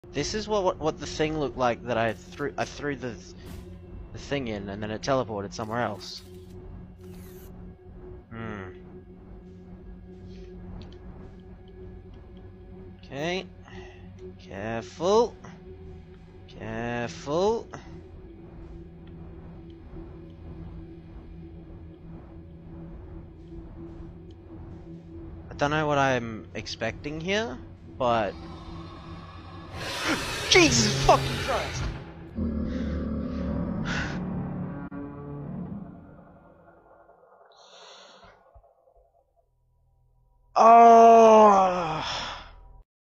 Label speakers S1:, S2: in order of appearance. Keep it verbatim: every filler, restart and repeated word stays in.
S1: This is what, what what the thing looked like that I threw I threw the the thing in and then it teleported somewhere else. Hmm. Okay. Careful. Careful. I don't know what I'm expecting here, but Jesus fucking Christ! Oh!